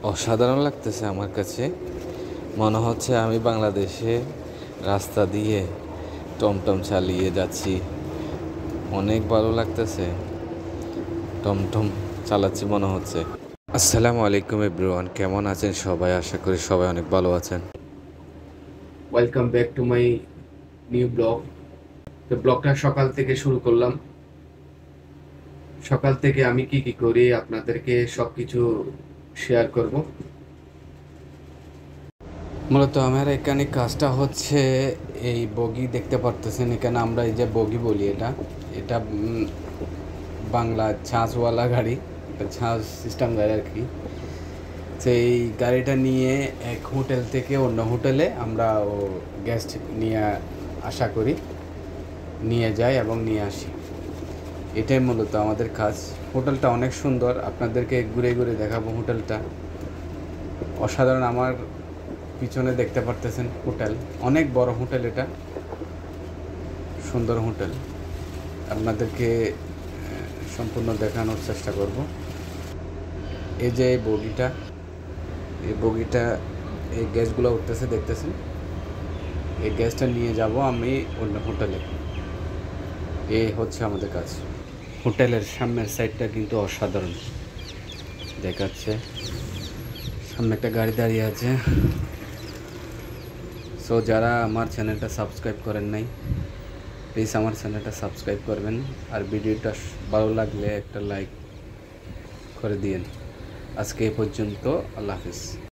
অসাধারণ লাগতেছে আমার কাছে। মনে হচ্ছে আমি বাংলাদেশে রাস্তা দিয়ে টমটম চালিয়ে যাচ্ছি। অনেক ভালো লাগতেছে, টমটম চালাচ্ছি মনে হচ্ছে। আসসালামু আলাইকুম এভরিওয়ান, কেমন আছেন সবাই? আশা করি সবাই অনেক ভালো আছেন। Welcome back to my new blog. তো ব্লগটা সকাল থেকে শুরু করলাম। সকাল থেকে আমি কি কি করি আপনাদেরকে সবকিছু শেয়ার করব। মূলত আমার এখানে কাজটা হচ্ছে এই বগি দেখতে পারতেছেন, এখানে আমরা এই যে বগি বলি, এটা এটা বাংলা ছাঁচওয়ালা গাড়ি, এটা ছাঁচ সিস্টেম গাড়ি আর কি। সেই গাড়িটা নিয়ে এক হোটেল থেকে অন্য হোটেলে আমরা গেস্ট নিয়ে আশা করি, নিয়ে যাই এবং নিয়ে আসি। এটাই মূলত আমাদের কাজ। হোটেলটা অনেক সুন্দর, আপনাদেরকে ঘুরে ঘুরে দেখাবো হোটেলটা। অসাধারণ। আমার পিছনে দেখতে পারতেছেন হোটেল, অনেক বড় হোটেল, এটা সুন্দর হোটেল। আপনাদেরকে সম্পূর্ণ দেখানোর চেষ্টা করব। এই যে এই বগিটা এই গ্যাসগুলো উঠতেছে দেখতেছেন, এই গ্যাসটা নিয়ে যাব আমি অন্য হোটেলে। এই হচ্ছে আমাদের কাজ। হোটেলের সামনের সাইডটা কিন্তু অসাধারণ দেখাচ্ছে। সামনে একটা গাড়ি দাঁড়িয়ে আছে। সো যারা আমার চ্যানেলটা সাবস্ক্রাইব করেন নাই, প্লিজ আমার চ্যানেলটা সাবস্ক্রাইব করবেন, আর ভিডিওটা ভালো লাগলে একটা লাইক করে দিয়েন। আজকে এ পর্যন্ত, আল্লাহ হাফিজ।